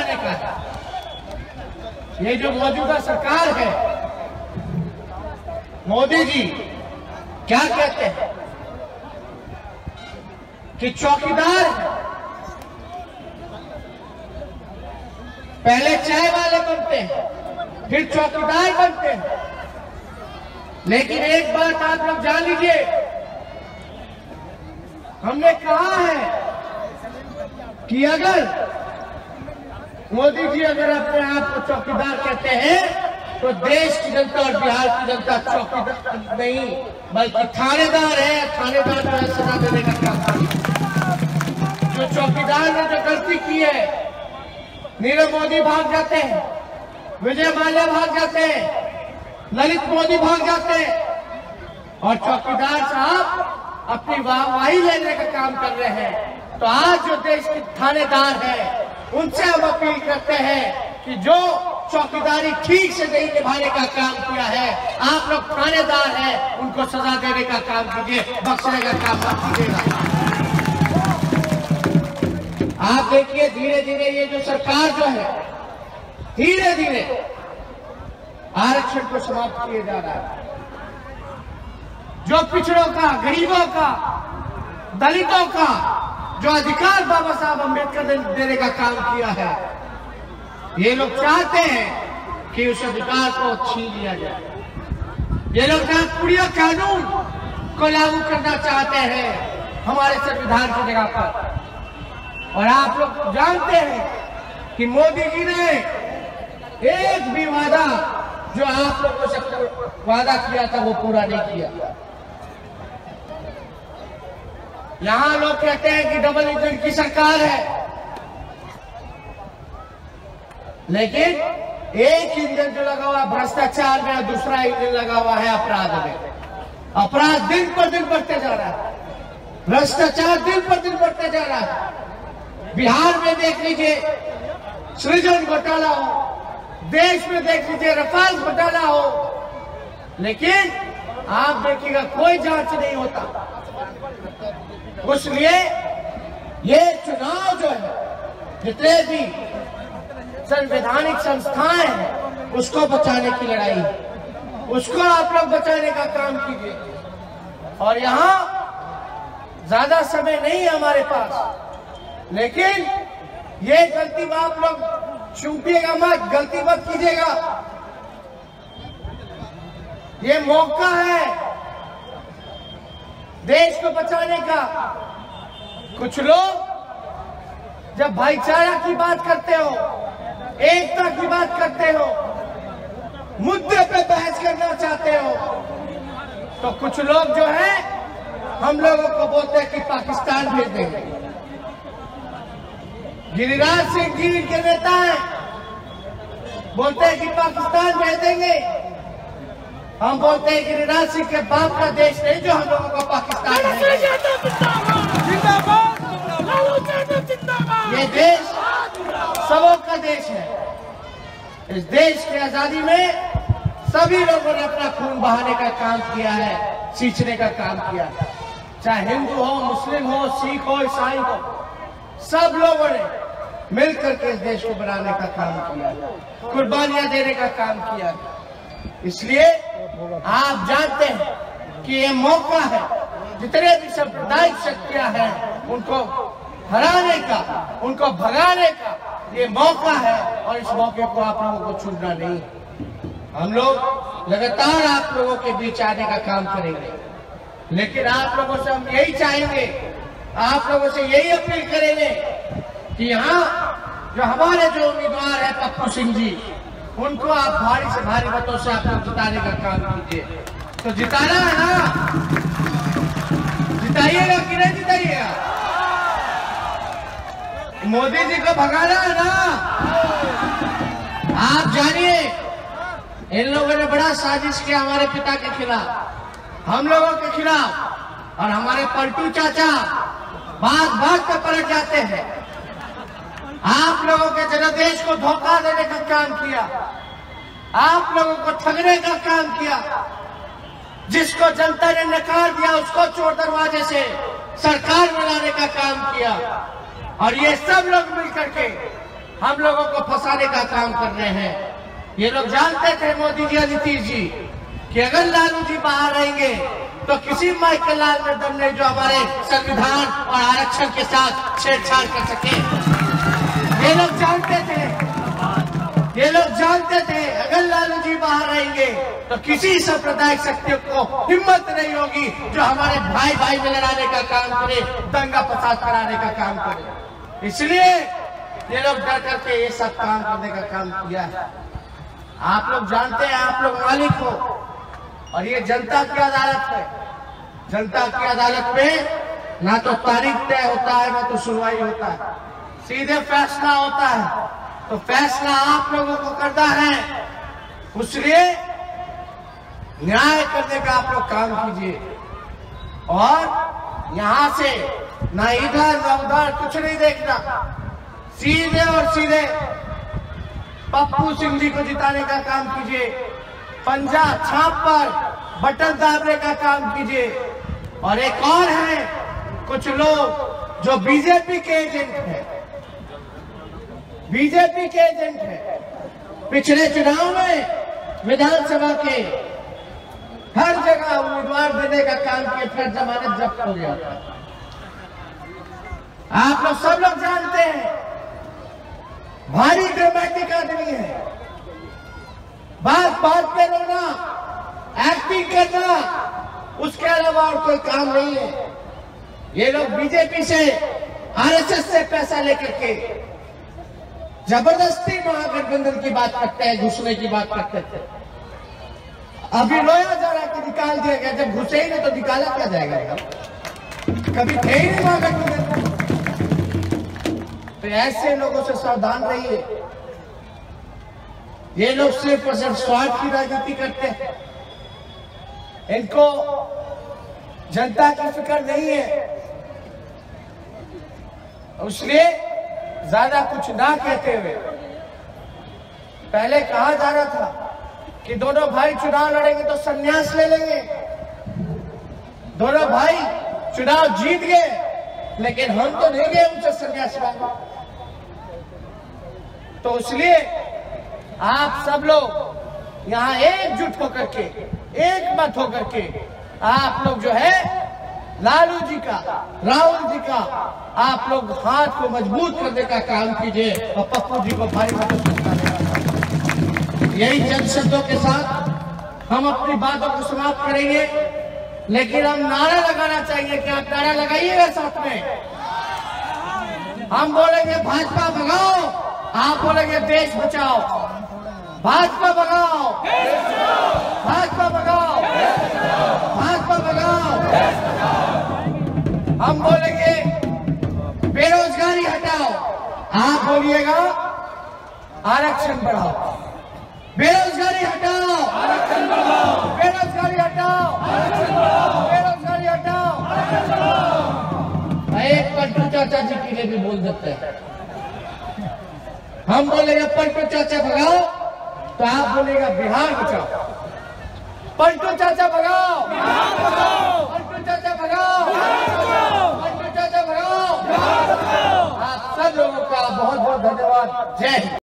जाने का है। ये जो मौजूदा सरकार है, मोदी जी क्या कहते हैं कि चौकीदार, पहले चाय वाले बनते हैं, फिर चौकीदार बनते हैं। लेकिन एक बात आप लोग जान लीजिए, हमने कहा है कि अगर मोदी जी अगर अपने आप को चौकीदार कहते हैं तो देश की जनता और बिहार की जनता चौकीदार नहीं बल्कि थानेदार है। थानेदार जो है सजा देने का काम करेगा। जो चौकीदार ने जो गलती की है, नीरव मोदी भाग जाते हैं, विजय माल्या भाग जाते हैं, ललित मोदी भाग जाते हैं और चौकीदार साहब अपनी वाहवाही लेने का काम कर रहे हैं। तो आज जो देश के थानेदार हैं उनसे हम अपील करते हैं कि जो चौकीदारी ठीक से नहीं निभाने का काम किया है, आप लोग थानेदार हैं, उनको सजा देने का काम कीजिए, बख्शने का काम मत कीजिएगा। आप देखिए धीरे धीरे ये जो सरकार जो है धीरे धीरे आरक्षण को समाप्त किए जा रहा है। जो पिछड़ों का, गरीबों का, दलितों का जो अधिकार बाबा साहब अम्बेडकर ने देने का काम किया है, ये लोग चाहते हैं कि उस अधिकार को छीन लिया जाए। ये लोग नागपुरिया कानून को लागू करना चाहते हैं हमारे संविधान की जगह पर। और आप लोग जानते हैं कि मोदी जी ने एक भी वादा जो आप लोगों से वादा किया था वो पूरा नहीं किया। यहां लोग कहते हैं कि डबल इंजन की सरकार है, लेकिन एक इंजन जो लगा हुआ भ्रष्टाचार में, दूसरा इंजन लगा हुआ है अपराध में। अपराध दिन पर दिन बढ़ते जा रहा है, भ्रष्टाचार दिन पर दिन बढ़ते जा रहा है। बिहार में देख लीजिए सृजन घोटाला हो, देश में देख लीजिए रफाल घोटाला हो, लेकिन आप देखिएगा कोई जांच नहीं होता। इसलिए ये चुनाव जो है, जितने भी संवैधानिक संस्थाएं हैं उसको बचाने की लड़ाई है, उसको आप लोग बचाने का काम कीजिए। और यहाँ ज्यादा समय नहीं है हमारे पास, लेकिन ये गलती आप लोग चूकिएगा मत, गलती मत कीजिएगा। ये मौका है देश को बचाने का। कुछ लोग जब भाईचारा की बात करते हो, एकता की बात करते हो, मुद्दे पे बहस करना चाहते हो, तो कुछ लोग जो है हम लोगों को बोलते हैं कि पाकिस्तान भेज देंगे। गिरिराज सिंह जी इनके नेता हैं, बोलते हैं कि पाकिस्तान भेज देंगे। हम बोलते हैं गिरिराज सिंह के बाप का देश नहीं जो हम लोगों को पाकिस्तान है। ये देश सबों का देश है। इस देश की आजादी में सभी लोगों ने अपना खून बहाने का काम किया है, सींचने का काम किया है। चाहे हिंदू हो, मुस्लिम हो, सिख हो, ईसाई हो, सब लोगों ने मिलकर के इस देश को बनाने का काम किया, कुर्बानियां देने का काम किया। इसलिए आप जानते हैं कि ये मौका है, जितने भी सांप्रदायिक शक्तियां हैं उनको हराने का, उनको भगाने का ये मौका है। और इस मौके को आप लोगों को छूटना नहीं। हम लोग लगातार आप लोगों के बीच आने का काम करेंगे, लेकिन आप लोगों से हम यही चाहेंगे, आप लोगों से यही अपील करेंगे कि यहाँ जो हमारे जो उम्मीदवार है पप्पू सिंह जी, उनको आप भारी से भारी मतों से आप लोग जिताने का काम कीजिए। तो जिताना है ना, जिताइएगा कि नहीं जिताइएगा? मोदी जी को भगाना है ना। आप जानिए इन लोगों ने बड़ा साजिश किया हमारे पिता के खिलाफ, हम लोगों के खिलाफ, और हमारे पलटू चाचा बात बात पर पलट जाते हैं। आप लोगों के जनादेश को धोखा देने का काम किया, आप लोगों को ठगने का काम किया। जिसको जनता ने नकार दिया उसको चोर दरवाजे से सरकार बनाने का काम किया। और ये सब लोग मिलकर के हम लोगों को फंसाने का काम कर रहे हैं। ये लोग जानते थे, मोदी जी और नीतीश जी, कि अगर लालू जी बाहर रहेंगे तो किसी माई के लाल में दम नहीं जो हमारे संविधान और आरक्षण के साथ छेड़छाड़ कर सके। ये लोग जानते थे अगर लालू जी बाहर रहेंगे तो किसी सांप्रदायिक शक्तियों को हिम्मत नहीं होगी जो हमारे भाई भाई में लड़ाने का काम करे, दंगा फसाद कराने का काम करे। इसलिए ये लोग डर करके ये सब काम करने का काम किया है। आप लोग जानते हैं, आप लोग मालिक हो, और ये जनता की अदालत है। जनता की अदालत में ना तो तारीख तय होता है, ना तो सुनवाई होता है, सीधे फैसला होता है। तो फैसला आप लोगों को करना है, इसलिए न्याय करने का आप लोग काम कीजिए। और यहां से ना इधर ना उधर कुछ नहीं देखना, सीधे और सीधे पप्पू सिंह जी को जिताने का काम कीजिए। पंजा छाप पर बटन दाबने का काम कीजिए। और एक और है, कुछ लोग जो बीजेपी के एजेंट हैं, बीजेपी के एजेंट हैं। पिछले चुनाव में विधानसभा के हर जगह उम्मीदवार देने का काम किए, फिर जमानत जब्त हो गया। आप लोग सब लोग जानते हैं, भारी ड्रामेटिक आदमी है, बात बात पे रोना, एक्टिंग करना, उसके अलावा और कोई काम नहीं है। ये लोग बीजेपी से, आरएसएस से पैसा लेकर के जबरदस्ती महागठबंधन की बात करते हैं, घुसने की बात करते थे। अभी लोया जा रहा कि निकाल दिया गया, जब घुसे ही नहीं तो निकाला क्या जाएगा? कभी थे ही नहीं महागठबंधन। तो ऐसे लोगों से सावधान रहिए। ये लोग सिर्फ और सिर्फ स्वार्थ की राजनीति करते हैं, इनको जनता की फिक्र नहीं है। इसलिए ज्यादा कुछ ना कहते हुए, पहले कहा जा रहा था कि दोनों भाई चुनाव लड़ेंगे तो संन्यास ले लेंगे। दोनों भाई चुनाव जीत गए, लेकिन हम तो नहीं गए उनसे संन्यास मांगने। तो इसलिए आप सब लोग यहां एकजुट होकर के, एक मत होकर के, आप लोग जो है लालू जी का, राहुल जी का, आप लोग हाथ को मजबूत करने का काम कीजिए और पप्पू जी को भारी मदद करने। यही चंद शब्दों के साथ हम अपनी बातों को समाप्त करेंगे। लेकिन हम नारा लगाना चाहिए कि आप नारा लगाइएगा साथ में। हम बोलेंगे भाजपा भगाओ, आप बोलेंगे देश बचाओ। भाजपा भगाओ, भाजपा भगाओ, भाजपा भगाओ। हम बोलेंगे बेरोजगारी हटाओ, आप बोलिएगा आरक्षण बढ़ाओ। बेरोजगारी हटाओ, आरक्षण बढ़ाओ। बेरोजगारी हटाओ, आरक्षण बढ़ाओ। बेरोजगारी हटाओ, आरक्षण बढ़ाओ। एक पलटू चाचा जी के लिए भी बोल देते हैं। हम बोलेंगे पलटू चाचा भगाओ, तो आप बोलेगा बिहार बचाओ। पलटू चाचा भगाओ, पलटू चाचा भगाओ, पलटू चाचा भगाओ। आप सब लोगों का बहुत बहुत धन्यवाद। जय हिंद।